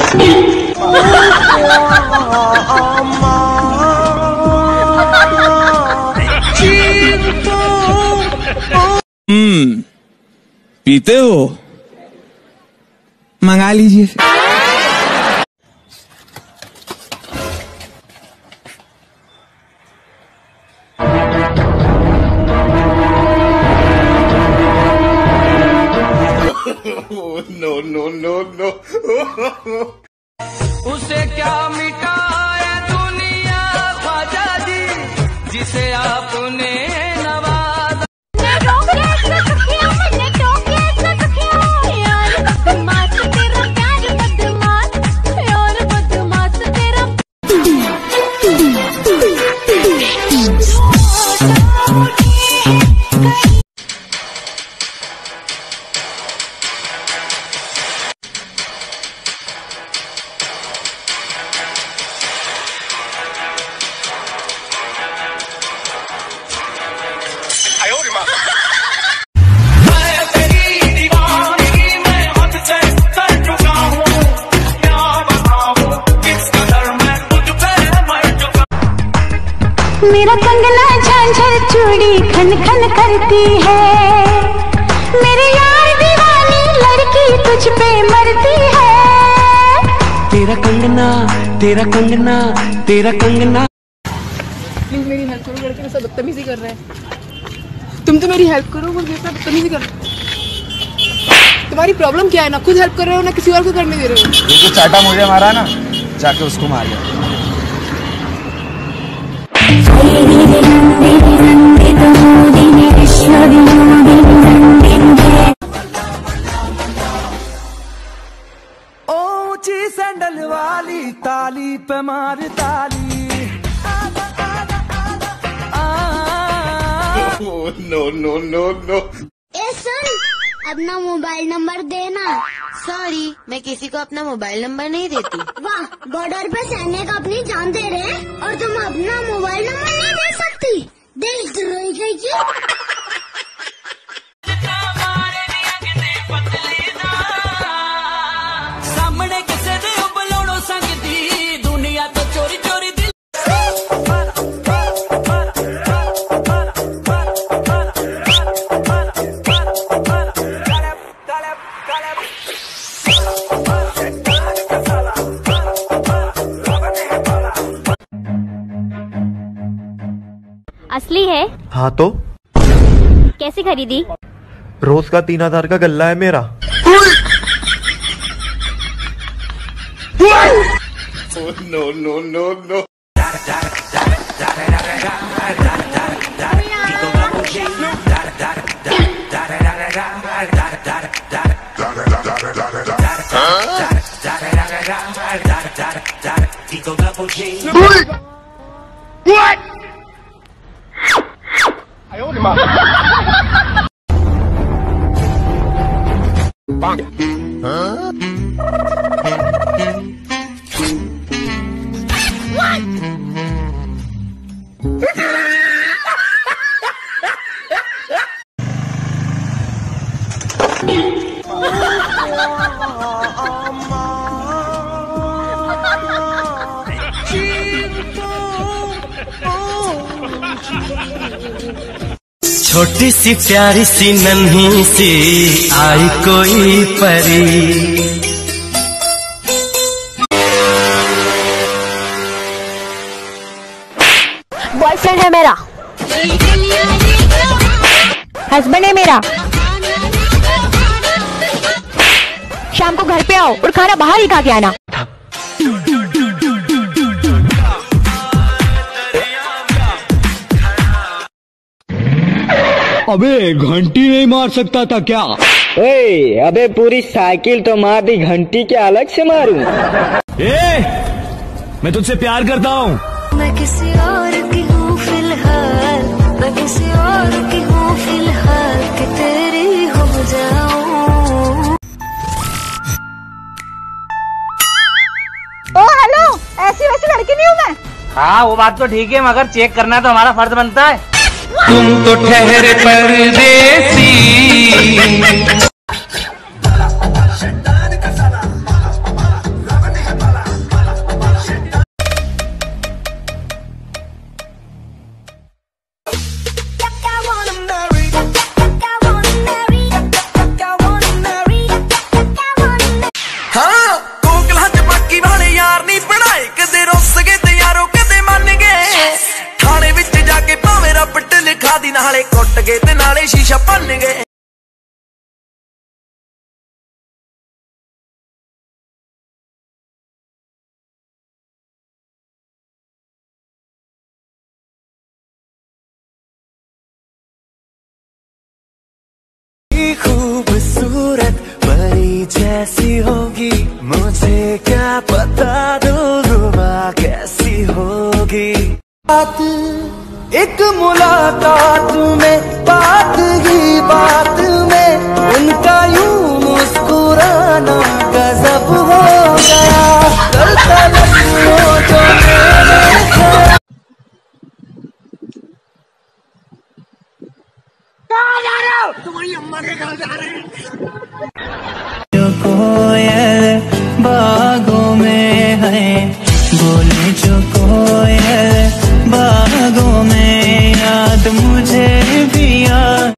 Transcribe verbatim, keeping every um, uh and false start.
हम्म, पीते हो? मंगा लीजिए। No no no no. उसे क्या मिटाए दुनिया ख्वाजा जी, जिसे आपने नवाजा। मेरा कंगना झांझर चूड़ी खन खन करती है, मेरे यार दीवानी लड़की तुझ पे मरती है। तेरा कंगना तेरा कंगना तेरा कंगना। प्लीज मेरी हेल्प करो, लड़के मेरे साथ बदतमीजी कर रहे हैं। तुम तो मेरी हेल्प करो, वो मेरे साथ बदतमीजी कर रहे हैं। तुम्हारी प्रॉब्लम क्या है? ना खुद हेल्प कर रहे हो ना किसी और को करने दे रहे हो। ये जो चाटा मुझे मारा ना, जाके उसको मार लिया। ऊंची सैंडल वाली ताली पे मार ताली। No no no no. ए सुन, अपना मोबाइल नंबर देना। सॉरी, मैं किसी को अपना मोबाइल नंबर नहीं देती। वाह, बॉर्डर पे सैनिक अपनी जान दे रहे हैं और तुम अपना मोबाइल नंबर नहीं दे सकती। देशद्रोही कहीं। सामने किसे दे बुलाओ संगती, दुनिया तो चोरी चोरी दिल। असली है? हाँ तो कैसी खरीदी? रोज का तीन हजार का गल्ला है मेरा। No no no no. What? Huh? छोटी सी प्यारी सी नन्ही सी आई कोई परी, बॉयफ्रेंड है मेरा, हस्बैंड है मेरा। शाम को घर पे आओ और खाना बाहर ही खा के आना। अबे घंटी नहीं मार सकता था क्या? ए, अबे पूरी साइकिल तो मार दी, घंटी क्या अलग से मारूं? ए, मैं तुझसे प्यार करता हूँ। मैं किसी और की हूँ फिलहाल, मैं किसी और की हूँ फिलहाल, कि तेरी हो जाऊं। ओ हेलो, ऐसी वैसी लड़की नहीं हूँ मैं। हाँ वो बात तो ठीक है, मगर चेक करना तो हमारा फर्ज बनता है। तुम तो ठहरे परदेसी। कैसी होगी मुझे क्या पता, दिलरुबा कैसी होगी। बात एक मुलाकात में, बात ही बात में उनका यूं मुस्कुराना गजब हो गया। करता लफ्ज़ों जो मेरे ख्याल। कहाँ जा रहे हो? तुम्हारी अम्मा के घर जा रहे हैं। जो कोयल बागों में है, बोले जो कोयल बागों में, याद मुझे भी आ